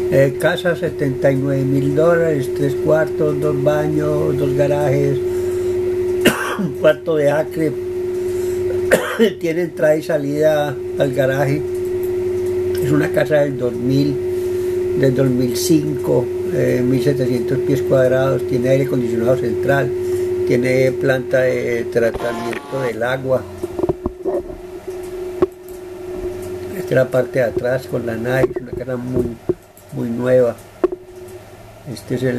Casa $79.000, 3 cuartos, 2 baños, 2 garajes, un cuarto de acre, tiene entrada y salida al garaje. Es una casa del 2005, 1700 pies cuadrados, tiene aire acondicionado central, tiene planta de tratamiento del agua. Esta es la parte de atrás con la nave, es una casa muy nueva. Este es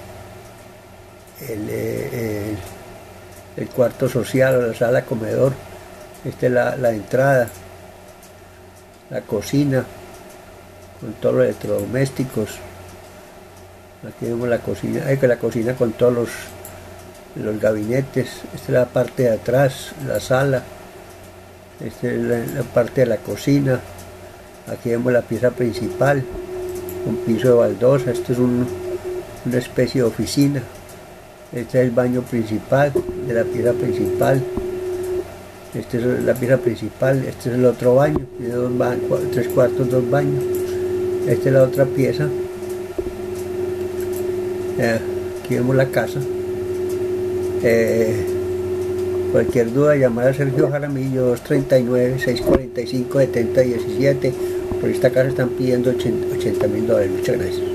el cuarto social o la sala comedor. Esta es la entrada, la cocina con todos los electrodomésticos. Aquí vemos la cocina, la cocina con todos los gabinetes. Esta es la parte de atrás, la sala. Esta es la parte de la cocina. Aquí vemos la pieza principal, un piso de baldosa. Esto es una especie de oficina. Este es el baño principal de la pieza principal. Esta es la pieza principal. Este es el otro baño, tiene 3 cuartos, 2 baños. Esta es la otra pieza. Aquí vemos la casa. Cualquier duda, llamar a Sergio Jaramillo, 239-645-7017. Por esta casa están pidiendo $80.000. Muchas gracias.